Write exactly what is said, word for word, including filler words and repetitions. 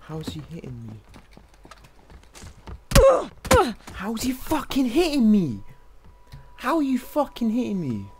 How's he hitting me? How's he fucking hitting me? How are you fucking hitting me?